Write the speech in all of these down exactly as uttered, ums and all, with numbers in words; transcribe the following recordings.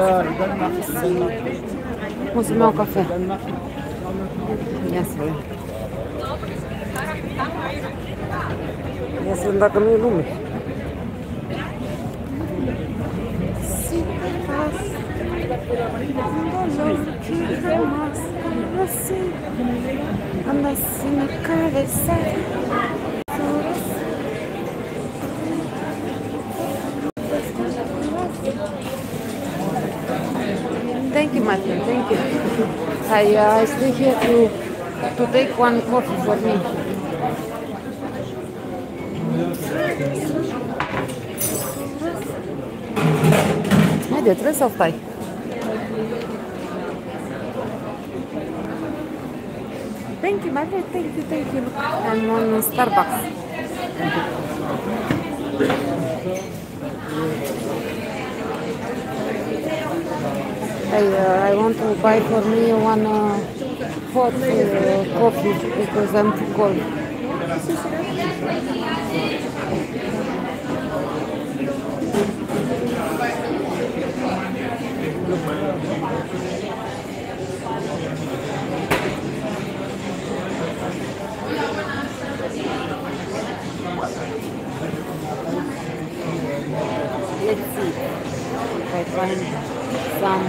O să-mi iau cafea. Ia să vedem. Ia să vedem dacă nu e lume. Thank you, my friend. Thank you. I uh, I stay here to to take one coffee for me. Haide, trebuie să stai. Thank you, my friend. Thank you, thank you. I'm on Starbucks. I, uh, I want to buy for me one uh, hot uh, coffee because I'm too cold. Let's see if I find some.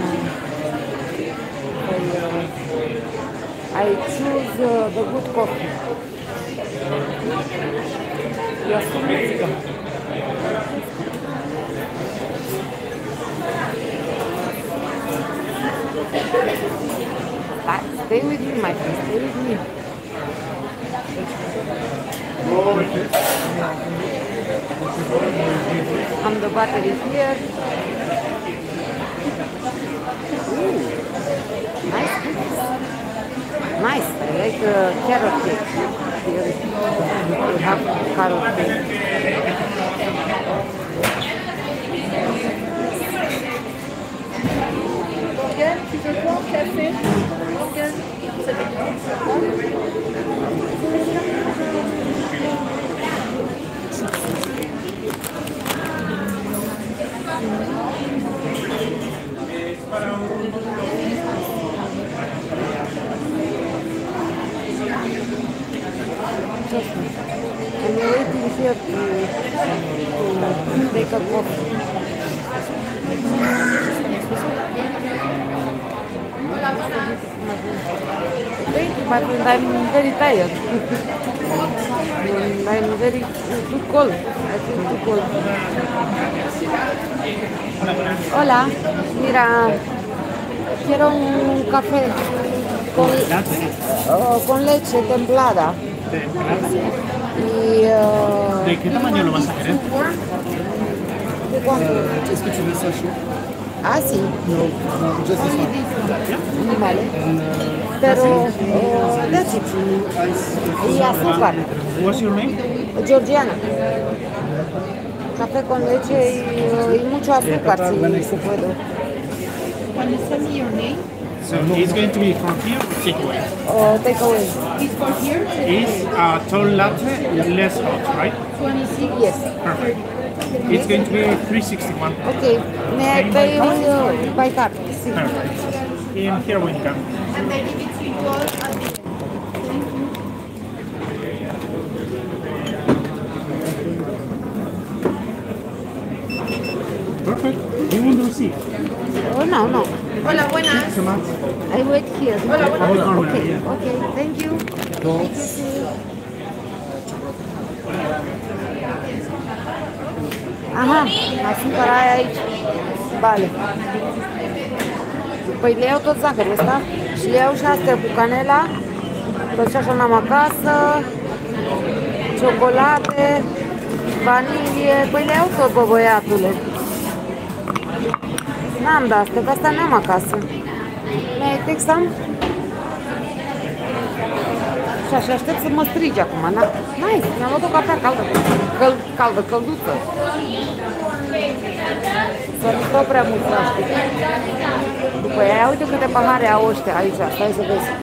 Uh, I choose uh, the good coffee. Yes, stay with me, my friend. Stay with me. I'm the battery here. Ooh, nice cookies. Nice. I like uh, carrot cake. Here we have carrot cake. Morgane, tu veux quoi? Café? Morgane, ça fait quoi? I'm waiting here to, to take a coffee. Thank you, but I'm very tired. I'm very too cold. I feel too cold. Hola, mira, quiero un café con, uh, con leche templada. Y, uh, ¿De qué tamaño lo vas a querer? ¿De cuánto? Est-ce que tu veux ça chaud? Ah, sí. No, no, just this one. Vale. And, uh, Pero, uh, that's it. Y azúcar. What's your name? Georgiana. Café con leche y, y mucho azúcar, si se puede. Can you tell me your name? So it's going to be from here or takeaway? Uh, take away. It's for here? It's a tall latte, less hot, right? twenty-six. Yes. Perfect. It's going to be three sixty-one. Okay. May I pay with, uh, by card? Sí. Perfect. In here when you come. And maybe between twelve and Perfect. You want the receipt? Oh, no, no. Hola, buenas. So much. I wait here. Hola, buenas. Okay, okay. Thank you. Aha, azúcar ai aici. Vale. Păi le iau tot zahărul ăsta și le iau și astea cu canela, că și așa n-am acasă, ciocolate, vanilie, păi le iau tot, bă, băiatule. N-am de astea, că asta n-am acasă. Mi-ai textam? Și așa aștept să mă strigi acum, na? Nice, mi-am luat o cafea caldă, Căl caldă, călduță. Să nu stau prea mult, să știi. După aia, uite câte pahare au ăștia aici, stai să vezi.